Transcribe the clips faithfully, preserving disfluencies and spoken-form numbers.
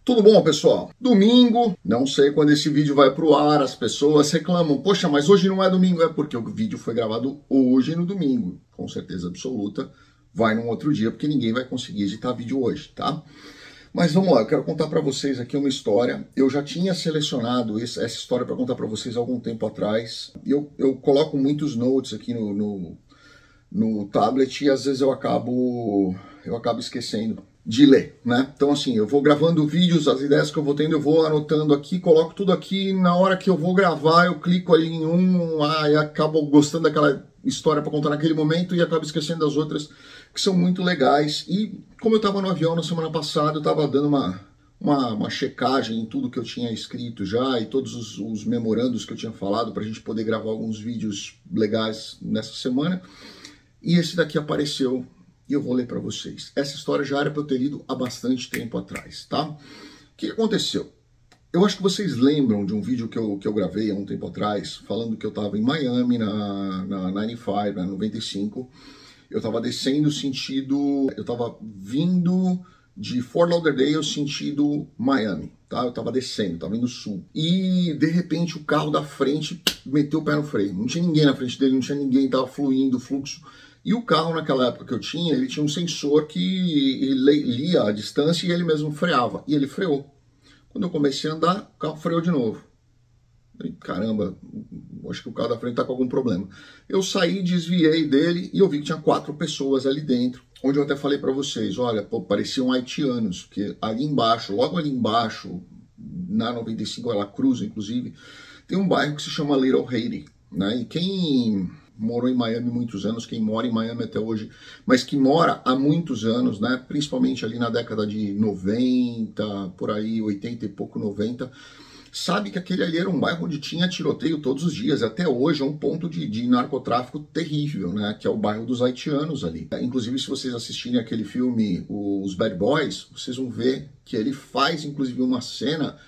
Tudo bom, pessoal? Domingo, não sei quando esse vídeo vai pro ar, as pessoas reclamam, poxa, mas hoje não é domingo, é porque o vídeo foi gravado hoje no domingo, com certeza absoluta, vai num outro dia, porque ninguém vai conseguir editar vídeo hoje, tá? Mas vamos lá, eu quero contar para vocês aqui uma história. Eu já tinha selecionado essa história para contar para vocês há algum tempo atrás, e eu, eu coloco muitos notes aqui no, no, no tablet e às vezes eu acabo, eu acabo esquecendo de ler, né? Então assim, eu vou gravando vídeos, as ideias que eu vou tendo, eu vou anotando aqui, coloco tudo aqui, na hora que eu vou gravar, eu clico ali em um, ah, e acabo gostando daquela história para contar naquele momento e acabo esquecendo das outras, que são muito legais. E como eu estava no avião na semana passada, eu estava dando uma, uma, uma checagem em tudo que eu tinha escrito já e todos os, os memorandos que eu tinha falado para a gente poder gravar alguns vídeos legais nessa semana. E esse daqui apareceu e eu vou ler para vocês. Essa história já era para eu ter lido há bastante tempo atrás, tá? O que aconteceu? Eu acho que vocês lembram de um vídeo que eu, que eu gravei há um tempo atrás, falando que eu estava em Miami, na, na noventa e cinco, na noventa e cinco. Eu estava descendo sentido... Eu estava vindo de Fort Lauderdale sentido Miami, tá? Eu estava descendo, estava indo sul. E, de repente, o carro da frente meteu o pé no freio. Não tinha ninguém na frente dele, não tinha ninguém, estava fluindo o fluxo. E o carro, naquela época que eu tinha, ele tinha um sensor que lia a distância e ele mesmo freava. E ele freou. Quando eu comecei a andar, o carro freou de novo. E, caramba, acho que o carro da frente está com algum problema. Eu saí, desviei dele e eu vi que tinha quatro pessoas ali dentro. Onde eu até falei para vocês, olha, pô, pareciam haitianos. Porque ali embaixo, logo ali embaixo, na noventa e cinco, ela cruza, inclusive, tem um bairro que se chama Little Haiti, né? E quem morou em Miami muitos anos, quem mora em Miami até hoje, mas que mora há muitos anos, né, principalmente ali na década de noventa, por aí, oitenta e pouco, noventa, sabe que aquele ali era um bairro onde tinha tiroteio todos os dias, até hoje é um ponto de, de narcotráfico terrível, né, que é o bairro dos haitianos ali. Inclusive, se vocês assistirem aquele filme, Os Bad Boys, vocês vão ver que ele faz, inclusive, uma cena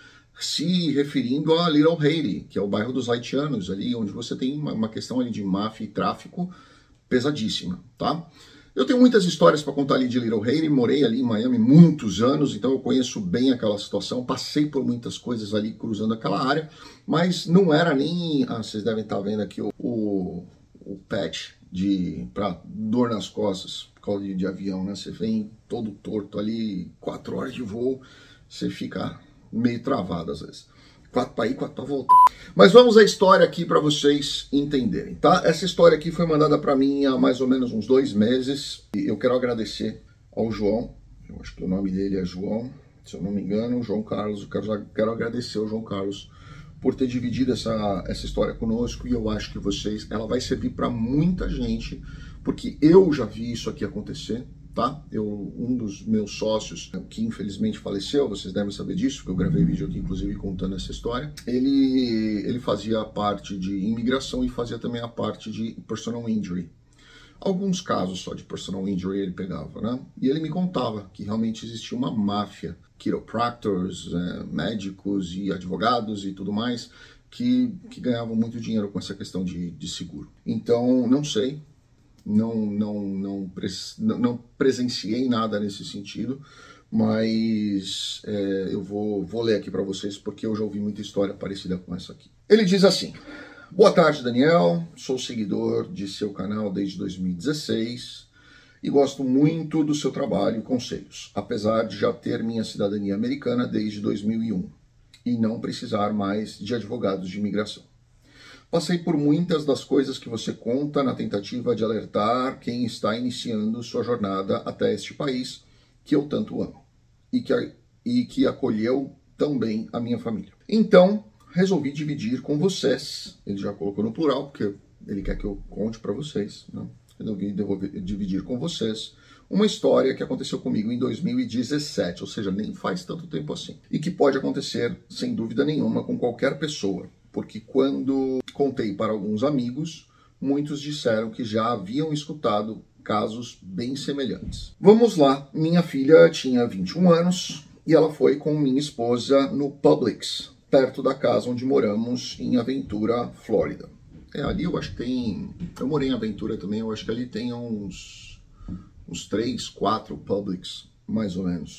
se referindo a Little Haiti, que é o bairro dos haitianos, ali onde você tem uma, uma questão ali de máfia e tráfico pesadíssima, tá? Eu tenho muitas histórias para contar ali de Little Haiti, morei ali em Miami muitos anos, então eu conheço bem aquela situação, passei por muitas coisas ali cruzando aquela área, mas não era nem... Ah, vocês devem estar vendo aqui o, o, o patch de, para dor nas costas, por causa de, de avião, né? Você vem todo torto ali, quatro horas de voo, você fica meio travado às vezes. Quatro para ir, quatro para voltar. Mas vamos à história aqui para vocês entenderem, tá? Essa história aqui foi mandada para mim há mais ou menos uns dois meses. E eu quero agradecer ao João, eu acho que o nome dele é João, se eu não me engano, João Carlos. Eu quero, quero agradecer ao João Carlos por ter dividido essa, essa história conosco. E eu acho que vocês, ela vai servir para muita gente, porque eu já vi isso aqui acontecer. Tá? Eu, um dos meus sócios, que infelizmente faleceu, vocês devem saber disso, porque eu gravei vídeo aqui, inclusive, contando essa história, ele, ele fazia a parte de imigração e fazia também a parte de personal injury. Alguns casos só de personal injury ele pegava, né? E ele me contava que realmente existia uma máfia, chiropractors, é, médicos e advogados e tudo mais, que, que ganhavam muito dinheiro com essa questão de, de seguro. Então, não sei. Não, não, não, não presenciei nada nesse sentido, mas é, eu vou, vou ler aqui para vocês porque eu já ouvi muita história parecida com essa aqui. Ele diz assim: boa tarde, Daniel, sou seguidor de seu canal desde dois mil e dezesseis e gosto muito do seu trabalho e conselhos, apesar de já ter minha cidadania americana desde dois mil e um e não precisar mais de advogados de imigração. Passei por muitas das coisas que você conta na tentativa de alertar quem está iniciando sua jornada até este país que eu tanto amo e que, e que acolheu tão bem a minha família. Então, resolvi dividir com vocês, ele já colocou no plural, porque ele quer que eu conte para vocês, né? Resolvi devolver, dividir com vocês uma história que aconteceu comigo em dois mil e dezessete, ou seja, nem faz tanto tempo assim, e que pode acontecer, sem dúvida nenhuma, com qualquer pessoa. Porque quando contei para alguns amigos, muitos disseram que já haviam escutado casos bem semelhantes. Vamos lá, minha filha tinha vinte e um anos e ela foi com minha esposa no Publix, perto da casa onde moramos em Aventura, Flórida. É, ali eu acho que tem... Eu morei em Aventura também, eu acho que ali tem uns, uns três, quatro Publix, mais ou menos.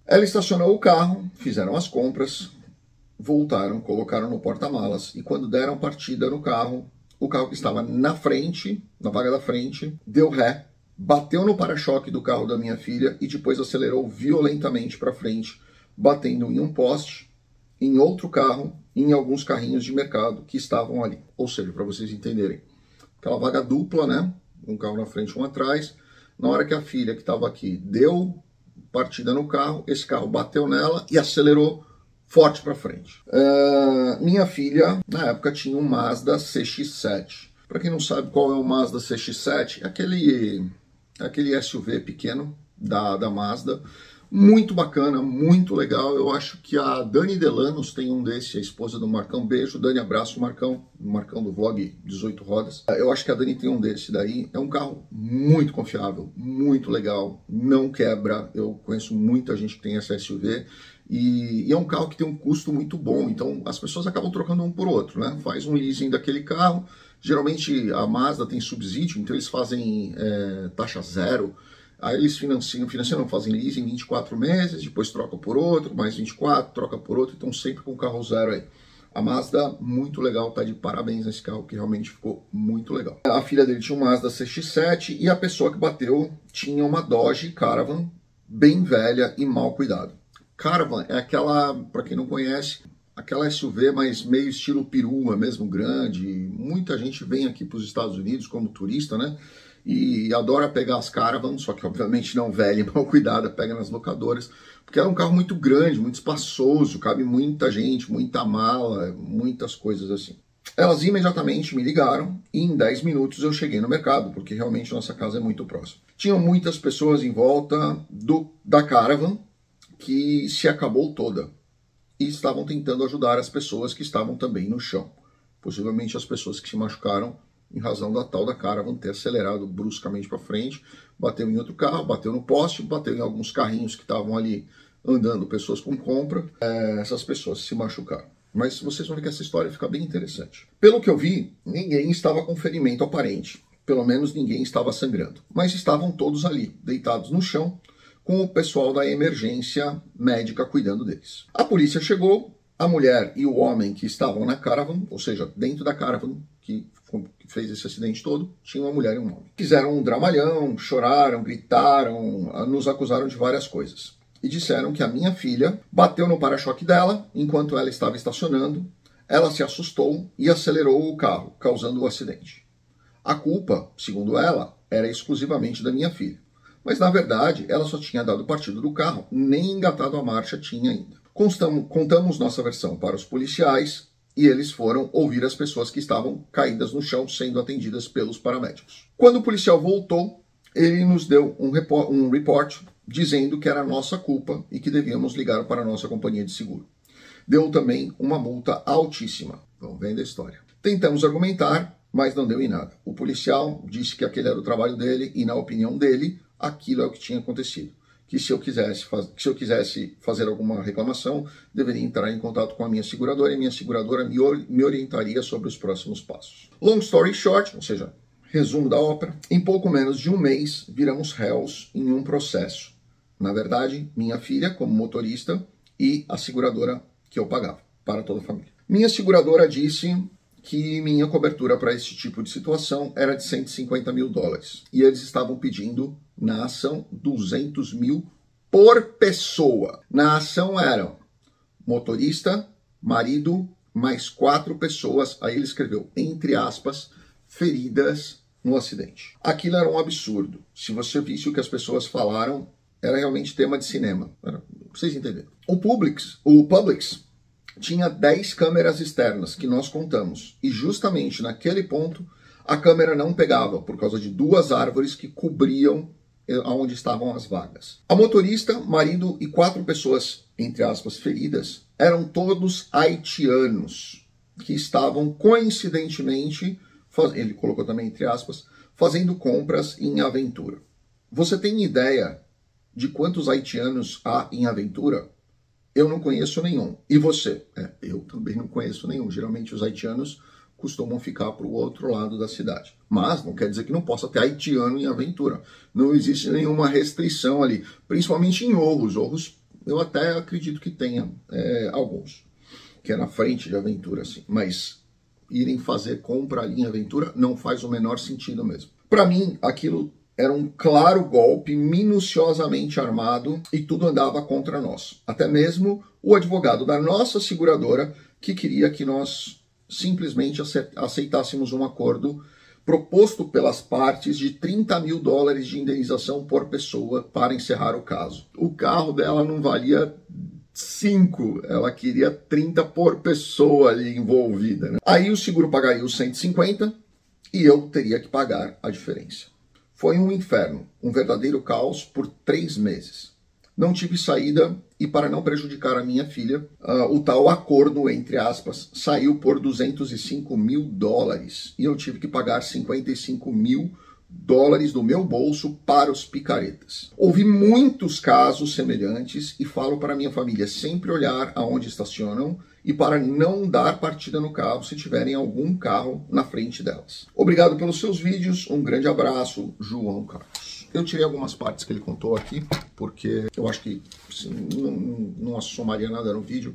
Ela estacionou o carro, fizeram as compras, voltaram, colocaram no porta-malas e quando deram partida no carro, o carro que estava na frente, na vaga da frente, deu ré, bateu no para-choque do carro da minha filha e depois acelerou violentamente para frente, batendo em um poste, em outro carro e em alguns carrinhos de mercado que estavam ali. Ou seja, para vocês entenderem, aquela vaga dupla, né? Um carro na frente, um atrás. Na hora que a filha que estava aqui deu partida no carro, esse carro bateu nela e acelerou forte para frente. Uh, minha filha, na época, tinha um Mazda C X sete. Para quem não sabe qual é o Mazda C X sete, é aquele, aquele S U V pequeno da, da Mazda. Muito bacana, muito legal. Eu acho que a Dani Delanos tem um desse, a esposa do Marcão. Beijo, Dani, abraço, Marcão. Marcão do vlog dezoito Rodas. Eu acho que a Dani tem um desse daí. É um carro muito confiável, muito legal, não quebra. Eu conheço muita gente que tem essa S U V. E, e é um carro que tem um custo muito bom, então as pessoas acabam trocando um por outro, né? Faz um leasing daquele carro, geralmente a Mazda tem subsídio, então eles fazem é, taxa zero, aí eles financiam, financiam, não, fazem leasing vinte e quatro meses, depois troca por outro, mais vinte e quatro, troca por outro, então sempre com carro zero aí. A Mazda, muito legal, tá de parabéns nesse carro, que realmente ficou muito legal. A filha dele tinha um Mazda C X sete e a pessoa que bateu tinha uma Dodge Caravan, bem velha e mal cuidada. Caravan é aquela, para quem não conhece, aquela S U V, mas meio estilo perua, mesmo grande. Muita gente vem aqui para os Estados Unidos como turista, né? E adora pegar as Caravan, só que obviamente não velha e mal cuidada, pega nas locadoras, porque é um carro muito grande, muito espaçoso, cabe muita gente, muita mala, muitas coisas assim. Elas imediatamente me ligaram e em dez minutos eu cheguei no mercado, porque realmente nossa casa é muito próxima. Tinham muitas pessoas em volta do, da Caravan, que se acabou toda, e estavam tentando ajudar as pessoas que estavam também no chão. Possivelmente as pessoas que se machucaram em razão da tal da Caravan ter acelerado bruscamente para frente, bateu em outro carro, bateu no poste, bateu em alguns carrinhos que estavam ali andando, pessoas com compra. É, essas pessoas se machucaram. Mas vocês vão ver que essa história fica bem interessante. Pelo que eu vi, ninguém estava com ferimento aparente, pelo menos ninguém estava sangrando, mas estavam todos ali, deitados no chão, com o pessoal da emergência médica cuidando deles. A polícia chegou, a mulher e o homem que estavam na Caravan, ou seja, dentro da Caravan que fez esse acidente todo, tinha uma mulher e um homem. Fizeram um dramalhão, choraram, gritaram, nos acusaram de várias coisas. E disseram que a minha filha bateu no para-choque dela enquanto ela estava estacionando, ela se assustou e acelerou o carro, causando o acidente. A culpa, segundo ela, era exclusivamente da minha filha. Mas, na verdade, ela só tinha dado partido do carro, nem engatado a marcha tinha ainda. Constamos, contamos nossa versão para os policiais e eles foram ouvir as pessoas que estavam caídas no chão sendo atendidas pelos paramédicos. Quando o policial voltou, ele nos deu um, report, um report dizendo que era nossa culpa e que devíamos ligar para a nossa companhia de seguro. Deu também uma multa altíssima. Vamos vendo a história. Tentamos argumentar, mas não deu em nada. O policial disse que aquele era o trabalho dele e, na opinião dele, aquilo é o que tinha acontecido. Que se eu quisesse, faz... se eu quisesse fazer alguma reclamação, deveria entrar em contato com a minha seguradora e minha seguradora me, or... me orientaria sobre os próximos passos. Long story short, ou seja, resumo da ópera, em pouco menos de um mês viramos réus em um processo. Na verdade, minha filha como motorista e a seguradora que eu pagava para toda a família. Minha seguradora disse que minha cobertura para esse tipo de situação era de cento e cinquenta mil dólares. E eles estavam pedindo, na ação, duzentos mil por pessoa. Na ação eram motorista, marido, mais quatro pessoas, aí ele escreveu, entre aspas, feridas no acidente. Aquilo era um absurdo. Se você visse o que as pessoas falaram, era realmente tema de cinema. Era, vocês entenderam. O Publix, o Publix tinha dez câmeras externas que nós contamos. E justamente naquele ponto, a câmera não pegava, por causa de duas árvores que cobriam onde estavam as vagas. A motorista, marido e quatro pessoas, entre aspas, feridas, eram todos haitianos, que estavam coincidentemente, ele colocou também entre aspas, fazendo compras em Aventura. Você tem ideia de quantos haitianos há em Aventura? Eu não conheço nenhum. E você? É, eu também não conheço nenhum. Geralmente os haitianos costumam ficar para o outro lado da cidade. Mas não quer dizer que não possa ter haitiano em Aventura. Não existe nenhuma restrição ali. Principalmente em Orros. Orros Eu até acredito que tenha é, alguns, que é na frente de Aventura, assim, mas irem fazer compra ali em Aventura não faz o menor sentido mesmo. Para mim, aquilo era um claro golpe, minuciosamente armado, e tudo andava contra nós. Até mesmo o advogado da nossa seguradora, que queria que nós simplesmente aceitássemos um acordo proposto pelas partes de trinta mil dólares de indenização por pessoa para encerrar o caso. O carro dela não valia cinco, ela queria trinta por pessoa ali envolvida, né? Aí o seguro pagaria os cento e cinquenta e eu teria que pagar a diferença. Foi um inferno, um verdadeiro caos por três meses. Não tive saída e, para não prejudicar a minha filha, uh, o tal acordo, entre aspas, saiu por duzentos e cinco mil dólares. E eu tive que pagar cinquenta e cinco mil dólares do meu bolso para os picaretas. Houve muitos casos semelhantes e falo para minha família sempre olhar aonde estacionam e para não dar partida no carro se tiverem algum carro na frente delas. Obrigado pelos seus vídeos, um grande abraço, João Carlos. Eu tirei algumas partes que ele contou aqui, porque eu acho que assim, não, não assomaria nada no vídeo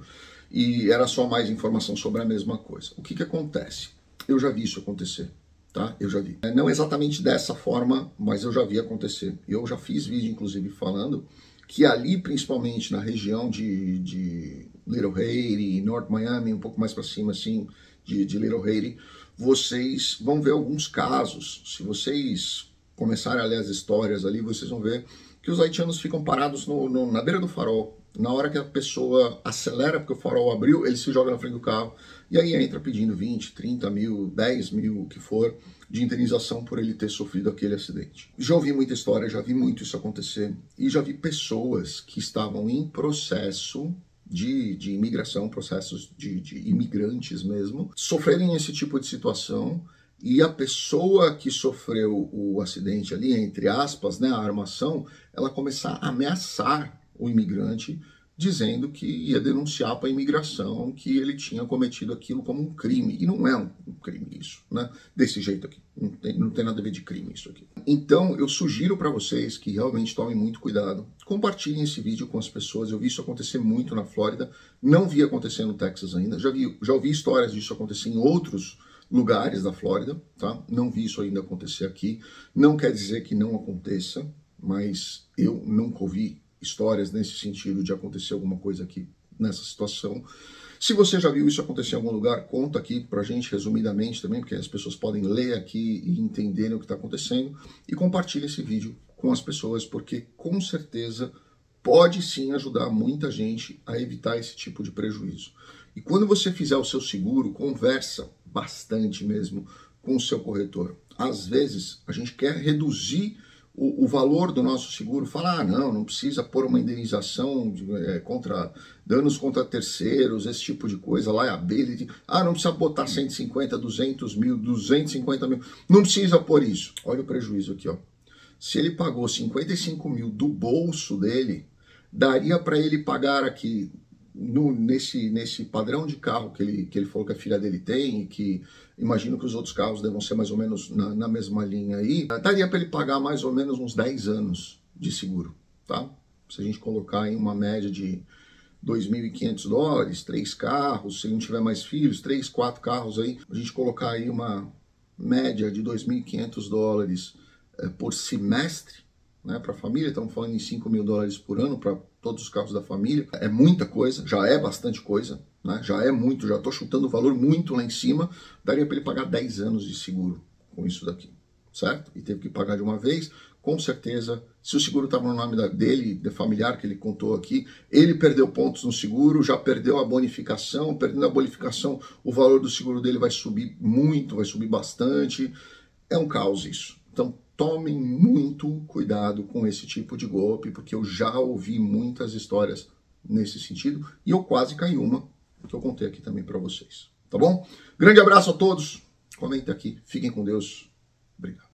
e era só mais informação sobre a mesma coisa. O que que acontece? Eu já vi isso acontecer. Tá? Eu já vi. Não exatamente dessa forma, mas eu já vi acontecer. Eu já fiz vídeo, inclusive, falando que ali, principalmente na região de, de Little Haiti, North Miami, um pouco mais para cima, assim, de, de Little Haiti, vocês vão ver alguns casos. Se vocês começarem a ler as histórias ali, vocês vão ver que os haitianos ficam parados no, no, na beira do farol. Na hora que a pessoa acelera porque o farol abriu, ele se joga na frente do carro e aí entra pedindo vinte, trinta mil, dez mil, o que for, de indenização por ele ter sofrido aquele acidente. Já ouvi muita história, já vi muito isso acontecer e já vi pessoas que estavam em processo de, de imigração, processos de, de imigrantes mesmo, sofrerem esse tipo de situação e a pessoa que sofreu o acidente ali, entre aspas, né, a armação, ela começar a ameaçar o imigrante, dizendo que ia denunciar para a imigração que ele tinha cometido aquilo como um crime. E não é um crime isso, né? Desse jeito aqui. Não tem, não tem nada a ver de crime isso aqui. Então, eu sugiro para vocês que realmente tomem muito cuidado. Compartilhem esse vídeo com as pessoas. Eu vi isso acontecer muito na Flórida. Não vi acontecer no Texas ainda. Já, vi, já ouvi histórias disso acontecer em outros lugares da Flórida, tá? Não vi isso ainda acontecer aqui. Não quer dizer que não aconteça, mas eu nunca ouvi histórias nesse sentido de acontecer alguma coisa aqui nessa situação. Se você já viu isso acontecer em algum lugar, conta aqui pra gente resumidamente também, porque as pessoas podem ler aqui e entenderem o que está acontecendo. E compartilhe esse vídeo com as pessoas, porque com certeza pode sim ajudar muita gente a evitar esse tipo de prejuízo. E quando você fizer o seu seguro, conversa bastante mesmo com o seu corretor. Às vezes a gente quer reduzir O, o valor do nosso seguro, fala, ah, não, não precisa pôr uma indenização de, é, contra danos contra terceiros, esse tipo de coisa, liability, ah, não precisa botar cento e cinquenta, duzentos mil, duzentos e cinquenta mil, não precisa pôr isso. Olha o prejuízo aqui, ó. Se ele pagou cinquenta e cinco mil do bolso dele, daria para ele pagar aqui, no, nesse, nesse padrão de carro que ele, que ele falou que a filha dele tem, e que imagino que os outros carros devam ser mais ou menos na, na mesma linha aí, daria para ele pagar mais ou menos uns dez anos de seguro, tá? Se a gente colocar em uma média de dois mil e quinhentos dólares, três carros, se ele não tiver mais filhos, três, quatro carros aí, a gente colocar aí uma média de dois mil e quinhentos dólares é, por semestre, né, para a família, estamos falando em cinco mil dólares por ano para todos os carros da família, é muita coisa, já é bastante coisa, né, já é muito, já estou chutando o valor muito lá em cima, daria para ele pagar dez anos de seguro com isso daqui, certo? E teve que pagar de uma vez, com certeza, se o seguro estava no nome dele, de familiar que ele contou aqui, ele perdeu pontos no seguro, já perdeu a bonificação, perdendo a bonificação, o valor do seguro dele vai subir muito, vai subir bastante, é um caos isso. Então, tomem muito cuidado com esse tipo de golpe, porque eu já ouvi muitas histórias nesse sentido e eu quase caí uma, que eu contei aqui também para vocês. Tá bom? Grande abraço a todos. Comenta aqui. Fiquem com Deus. Obrigado.